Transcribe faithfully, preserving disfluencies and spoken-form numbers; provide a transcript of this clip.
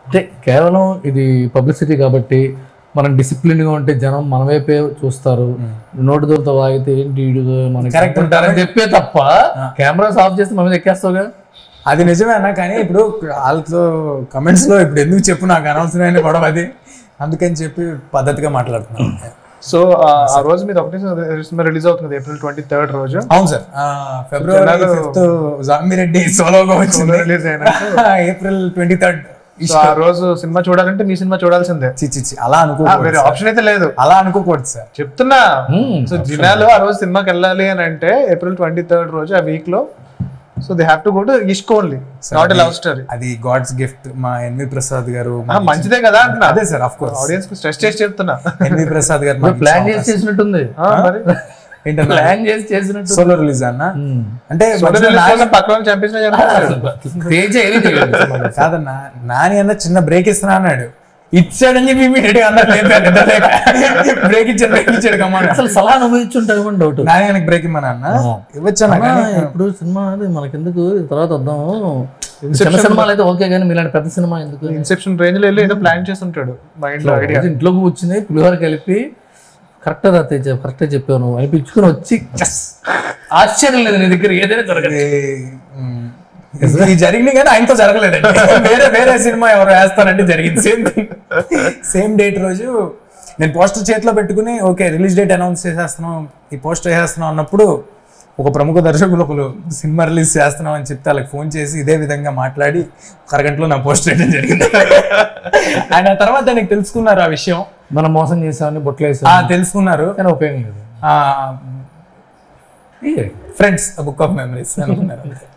అంటే కేవలం ఇది పబ్లిసిటీ కాబట్టి మనం డిసిప్లిన్గా ఉంటే జనం మన వైపే చూస్తారు. నోటి దూరతో వాగితే ఏంటి మనకి కరెక్ట్ ఉంటారని చెప్పే తప్ప కెమెరాస్ ఆఫ్ చేస్తే మన మీద ఎక్కేస్తావుగా. అది నిజమే అన్న, కానీ ఇప్పుడు వాళ్ళతో కమెంట్స్ లో ఇప్పుడు ఎందుకు చెప్పు నాకు అనవసరమైన గొడవ అది, అందుకని చెప్పి పద్ధతిగా మాట్లాడుతున్నాను. సో ఆ రోజు మీరు ఒకటి సినిమా రిలీజ్ అవుతుంది ఏప్రిల్ ట్వంటీ థర్డ్ రోజు. అవును సార్, ఫిబ్రవరి ఫిఫ్త్ జామిరెడ్డి సోలోగా వచ్చింది, రిలీజ్ అయినా ఏప్రిల్ ట్వంటీ థర్డ్. ఆ రోజు సినిమా చూడాలంటే మీ సినిమా చూడాల్సిందే. చిచ్చి అలా అనుకో, వేరే ఆప్షన్ అయితే లేదు. అలా అనుకోకూడదు సార్, చెప్తున్నా. సో జినాలు ఆ రోజు సినిమాకి వెళ్ళాలి అని అంటే ఏప్రిల్ ట్వంటీ థర్డ్ రోజు ఆ వీక్ లో, so they have to go to Ishq only, not a love story. అది గాడ్స్ గిఫ్ట్. మా ఎన్వి ప్రసాద్ గారు మంచిదే కదా అంటున్నా. అదే సార్, ఆఫ్ కోర్స్ ఆడియన్స్ కు స్ట్రెస్ చేసి చెప్తున్నా. ఎన్వి ప్రసాద్ గారు ప్లాన్ చేసి చేసినట్టు ప్లాన్ చేసి చేసినట్టు సోలో రిలీజ్ అన్న. అంటే పక్కన చంపేసిన కాదన్నా, నాని అన్న చిన్న బ్రేక్ ఇస్తున్నా అన్నాడు, ఇచ్చాడని చెప్పి బ్రేక్ ఇచ్చాడు బ్రేక్ ఇచ్చాడు కమ్మా. అసలు సలహా అనుభవించుంటారు డౌట్. నాని ఆయనకి బ్రేక్ ఇమ్మన్నా అన్న, ఇవ్వచ్చా. ఇప్పుడు సినిమా అది మనకెందుకు, తర్వాత వద్దాము. చిన్న సినిమాలు అయితే ఓకే, కానీ మీలాంటి పెద్ద సినిమా ఎందుకు? ఇన్సెప్షన్ రేంజ్ లో వెళ్ళి ఏదో ప్లాన్ చేస్తుంటాడు మైండ్ లో. ఇంట్లోకి వచ్చింది పులిహోర కలిపి కరెక్ట్ రా తెచ్చ కరెక్ట్ చెప్పావు నువ్వు అనిపించుకుని వచ్చి ఆశ్చర్యం లేదు నీ దగ్గర ఏదైనా జరగదు. జరిగింది కానీ ఆయనతో జరగలేదండి, వేరే వేరే సినిమా ఎవరు వేస్తారంటే జరిగింది. సేమ్ సేమ్ డేట్ రోజు నేను పోస్టర్ చేతిలో పెట్టుకుని ఓకే రిలీజ్ డేట్ అనౌన్స్ చేసేస్తున్నాం, ఈ పోస్టర్ వేసేస్తున్నాం అన్నప్పుడు ఒక ప్రముఖ దర్శకులు ఒకరు సినిమా రిలీజ్ చేస్తున్నాం అని చెప్తే వాళ్ళకి ఫోన్ చేసి ఇదే విధంగా మాట్లాడి అరగంటలో నా పోస్టర్ వేయడం జరిగింది. ఆయన తర్వాత ఆయనకు తెలుసుకున్నారు ఆ విషయం, మనం మోసం చేసామని బొట్లు వేసాం తెలుసుకున్నారు, కానీ ఉపయోగం లేదు. ఫ్రెండ్స్ బుక్ ఆఫ్ మెమరీస్ అనుకున్నారు.